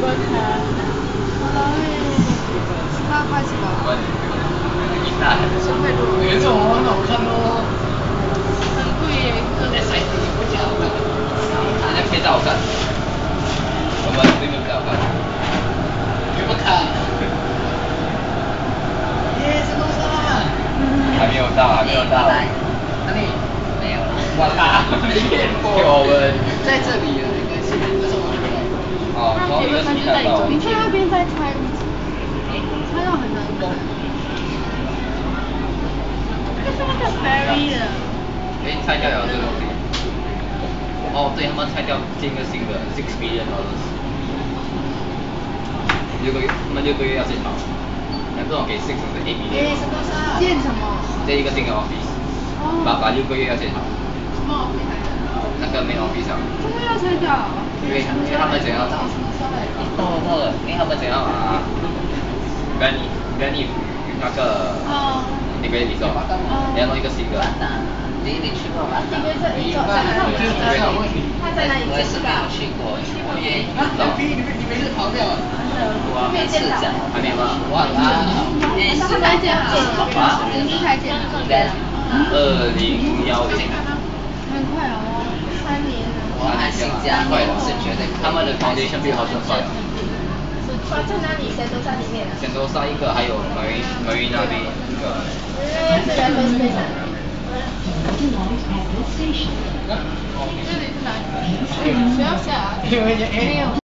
我看，好了18块是吧？消费多。 这种很好看哦。 很贵耶，一个。 人家配照看，我们这个比较看。 给我看。耶，成功了！ 还没有到，还没有到。 哪里？ 没有。 我靠！没骗我们在这里了，应该是。但是我还没来。 哦，从一个地看到。 你看那边在拆，拆到很难过。就是那个 Berry 的。 哎，拆掉了这个东西。哦，对，他们拆掉建一个新的6 million dollars。6个月，他们6个月要建好。那这种给6是8 million。 建什么？ 建一个新的 office。把6个月要建好。 什么 office 来着？ 那个 main office 啊。 这个要拆掉。 因为他们想要。到了，因为他们想要啊。Granny 那个。那边你说，要弄一个新的。你去过吗？ 因为这一座，他在哪里建的？ 没有去过，我也你没事跑掉啊？ 我没次讲，还没吗？ 忘了。 他才建好，你是才建好。 2010。 很快哦，3年了。 我还新加快了，是绝对。他们的 foundation 比好很快。 在哪里？神州山里面。 神州山一个，还有Marina Bay 一个。 这里是哪里？不要下。 因为